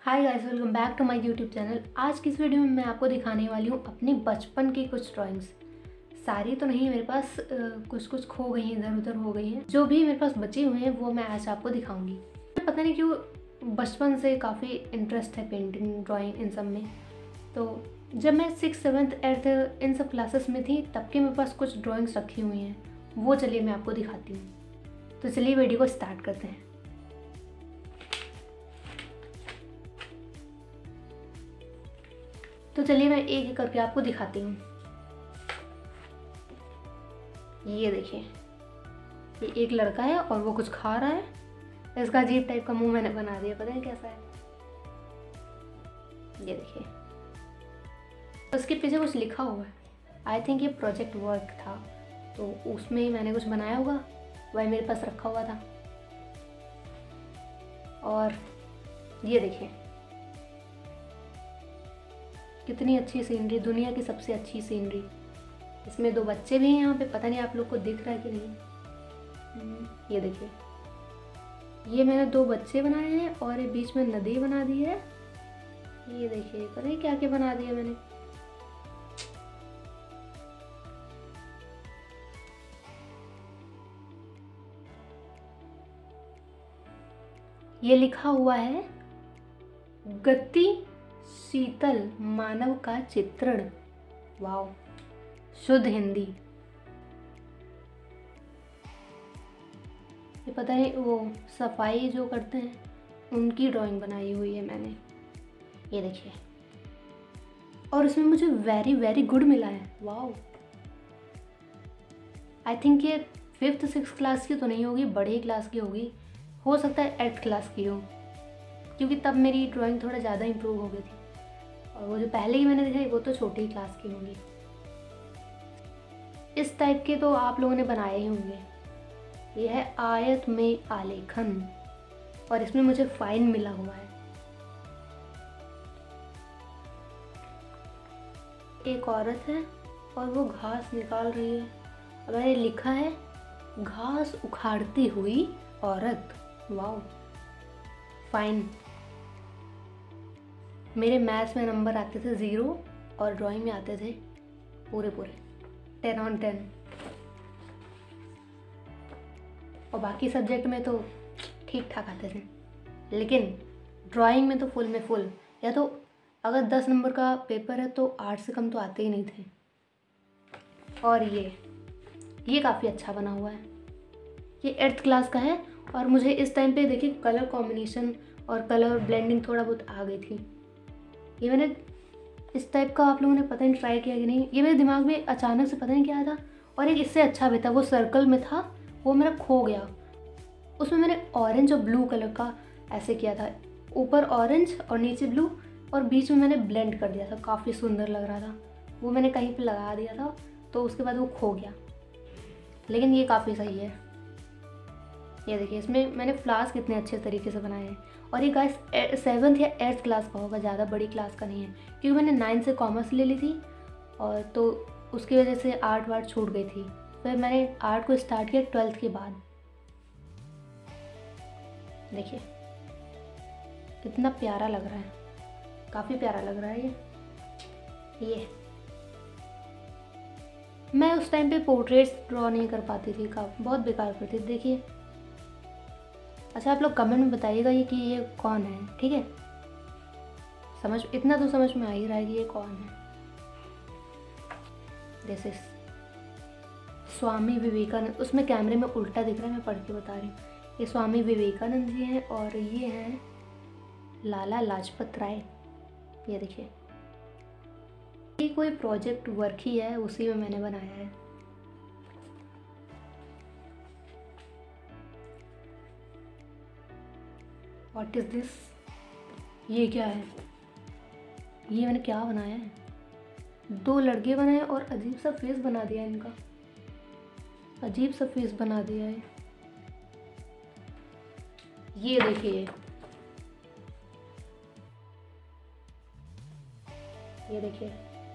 Hi guys, welcome back to my YouTube channel. आज की इस वीडियो में मैं आपको दिखाने वाली हूँ अपनी बचपन की कुछ ड्राइंग्स। सारी तो नहीं, मेरे पास कुछ कुछ खो गई हैं, इधर उधर हो गई हैं। जो भी मेरे पास बची हुई हैं वो मैं आज आपको दिखाऊंगी। पता नहीं क्यों बचपन से काफ़ी इंटरेस्ट है पेंटिंग, ड्राइंग, इन सब में। तो जब मैं 6th 7th 8th इन सब क्लासेस में थी तब के मेरे पास कुछ ड्राइंग्स रखी हुई हैं, वो चलिए मैं आपको दिखाती हूँ। तो चलिए वीडियो को स्टार्ट करते हैं। तो चलिए मैं एक एक करके आपको दिखाती हूँ। ये देखिए, ये एक लड़का है और वो कुछ खा रहा है। इसका अजीब टाइप का मुंह मैंने बना दिया, पता नहीं कैसा है। ये देखिए, उसके पीछे कुछ लिखा हुआ है। आई थिंक ये प्रोजेक्ट वर्क था, तो उसमें मैंने कुछ बनाया होगा, वही मेरे पास रखा हुआ था। और ये देखिए कितनी अच्छी सीनरी, दुनिया की सबसे अच्छी सीनरी। इसमें दो बच्चे भी हैं यहाँ पे, पता नहीं आप लोग को दिख रहा है कि नहीं। ये देखिए, ये मैंने दो बच्चे बनाए हैं और ये बीच में नदी बना दी है। ये देखिए, पता नहीं क्या क्या बना दिया मैंने। ये लिखा हुआ है गति शीतल मानव का चित्रण। वाओ, शुद्ध हिंदी। ये पता है वो सफाई जो करते हैं उनकी ड्राइंग बनाई हुई है मैंने। ये देखिए, और इसमें मुझे वेरी वेरी गुड मिला है। वाओ, आई थिंक ये 5th 6th क्लास की तो नहीं होगी, बड़ी क्लास की होगी। हो सकता है 8th क्लास की हो, क्योंकि तब मेरी ड्राइंग थोड़ा ज़्यादा इम्प्रूव हो गई थी। और वो जो पहले ही मैंने दिखाई वो तो छोटी क्लास की होंगी। इस टाइप के तो आप लोगों ने बनाए ही होंगे। ये है आयत में आलेखन, और इसमें मुझे फाइन मिला हुआ है। एक औरत है और वो घास निकाल रही है, और मैंने लिखा है घास उखाड़ती हुई औरत। Wow, fine. मेरे मैथ्स में नंबर आते थे 0 और ड्राइंग में आते थे पूरे 10 on 10। और बाकी सब्जेक्ट में तो ठीक ठाक आते थे, लेकिन ड्राइंग में तो फुल में फुल। या तो अगर 10 नंबर का पेपर है तो 8 से कम तो आते ही नहीं थे। और ये काफ़ी अच्छा बना हुआ है। ये 8th क्लास का है, और मुझे इस टाइम पे देखिए कलर कॉम्बिनेशन और कलर ब्लेंडिंग थोड़ा बहुत आ गई थी। ये मैंने इस टाइप का, आप लोगों ने पता नहीं ट्राई किया कि नहीं, ये मेरे दिमाग में अचानक से पता नहीं क्या था। और एक इससे अच्छा भी था, वो सर्कल में था, वो मेरा खो गया। उसमें मैंने ऑरेंज और ब्लू कलर का ऐसे किया था, ऊपर ऑरेंज और नीचे ब्लू, और बीच में मैंने ब्लेंड कर दिया था। काफ़ी सुंदर लग रहा था। वो मैंने कहीं पे लगा दिया था, तो उसके बाद वो खो गया। लेकिन ये काफ़ी सही है। ये देखिए, इसमें मैंने फ्लावर्स कितने अच्छे तरीके से बनाए हैं। और ये गाइस 7th या 8th क्लास का होगा, ज़्यादा बड़ी क्लास का नहीं है, क्योंकि मैंने 9th से कॉमर्स ले ली थी, और तो उसकी वजह से आर्ट वार्ट छूट गई थी। फिर मैंने आर्ट को स्टार्ट किया 12th के बाद। देखिए कितना प्यारा लग रहा है, काफ़ी प्यारा लग रहा है ये मैं उस टाइम पे पोर्ट्रेट्स ड्रॉ नहीं कर पाती थी, बहुत बेकार करती थी। देखिए, अच्छा आप लोग कमेंट में बताइएगा ये कि ये कौन है, ठीक है। इतना तो समझ में आ ही रहा है कि ये कौन है। This is Swami Vivekananda. उसमें कैमरे में उल्टा दिख रहा है, मैं पढ़ के बता रही हूँ। ये स्वामी विवेकानंद जी हैं, और ये हैं लाला लाजपत राय। ये देखिए, ये कोई प्रोजेक्ट वर्क ही है, उसी में मैंने बनाया है। What is this? ये क्या है? ये मैंने क्या बनाया है? 2 लड़के बनाए और अजीब सा फेस बना दिया इनका। अजीब सा फेस बना दिया है। ये देखिए, ये देखिए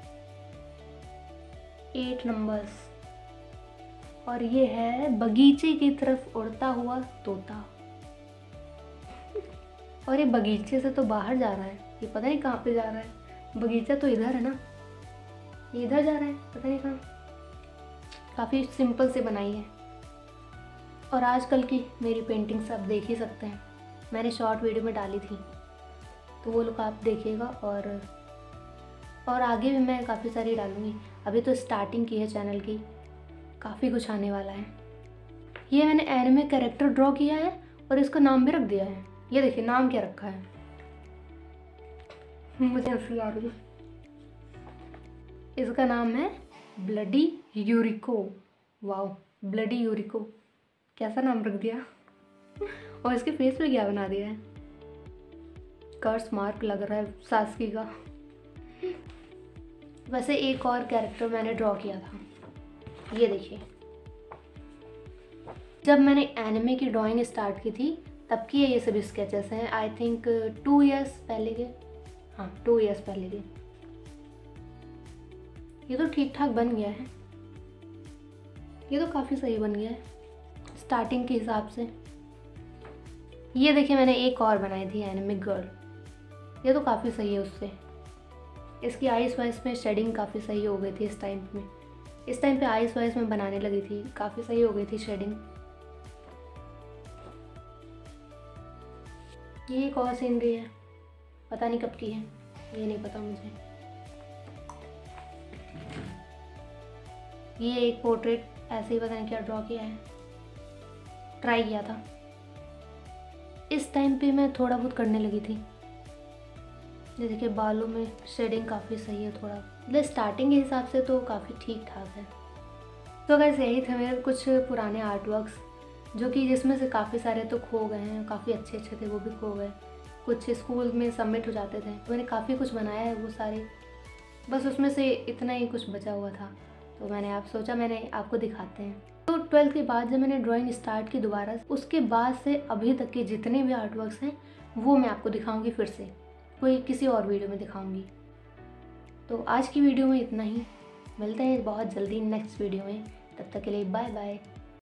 8 नंबर्स। और ये है बगीचे की तरफ उड़ता हुआ तोता। और ये बगीचे से तो बाहर जा रहा है, ये पता नहीं कहाँ पे जा रहा है। बगीचा तो इधर है ना, ये इधर जा रहा है, पता नहीं कहाँ। काफ़ी सिंपल से बनाई है। और आजकल की मेरी पेंटिंग्स आप देख ही सकते हैं, मैंने शॉर्ट वीडियो में डाली थी, तो वो लोग आप देखिएगा। और आगे भी मैं काफ़ी सारी डालूँगी। अभी तो स्टार्टिंग की है चैनल की, काफ़ी कुछ आने वाला है। ये मैंने एनिमे कैरेक्टर ड्रॉ किया है और इसका नाम भी रख दिया है। ये देखिए नाम क्या रखा है, मुझे हंसी आ रही है। इसका नाम है ब्लडी यूरिको। वाओ, ब्लडी यूरिको, कैसा नाम रख दिया। और इसके फेस पे क्या बना दिया है, कर्स मार्क लग रहा है सासकी का। वैसे एक और कैरेक्टर मैंने ड्रॉ किया था, ये देखिए। जब मैंने एनिमे की ड्राइंग स्टार्ट की थी तब की ये सभी स्केचेस हैं। आई थिंक 2 इयर्स पहले के, हाँ 2 इयर्स पहले के। ये तो ठीक ठाक बन गया है, ये तो काफ़ी सही बन गया है स्टार्टिंग के हिसाब से। ये देखिए मैंने एक और बनाई थी एनिमे गर्ल, ये तो काफ़ी सही है उससे। इसकी आइस वाइस में शेडिंग काफ़ी सही हो गई थी इस टाइम में। इस टाइम पे आइस वाइस में बनाने लगी थी, काफ़ी सही हो गई थी शेडिंग। ये एक और सीनरी है, पता नहीं कब की है, ये नहीं पता मुझे। ये एक पोर्ट्रेट ऐसे ही पता नहीं क्या ड्रॉ किया है, ट्राई किया था। इस टाइम पे मैं थोड़ा बहुत करने लगी थी। ये देखिए बालों में शेडिंग काफ़ी सही है थोड़ा, मतलब स्टार्टिंग के हिसाब से तो काफ़ी ठीक ठाक है। तो वैसे यही थे मेरे कुछ पुराने आर्ट वर्क्स, जो कि जिसमें से काफ़ी सारे तो खो गए हैं, काफ़ी अच्छे अच्छे थे वो भी खो गए। कुछ स्कूल में सबमिट हो जाते थे, मैंने काफ़ी कुछ बनाया है वो सारे, बस उसमें से इतना ही कुछ बचा हुआ था, तो मैंने सोचा मैंने आपको दिखाते हैं। तो 12th के बाद जब मैंने ड्राइंग स्टार्ट की दोबारा, उसके बाद से अभी तक के जितने भी आर्ट वर्क्स हैं वो मैं आपको दिखाऊंगी, फिर से कोई किसी और वीडियो में दिखाऊंगी। तो आज की वीडियो में इतना ही, मिलते हैं बहुत जल्दी नेक्स्ट वीडियो में, तब तक के लिए बाय बाय।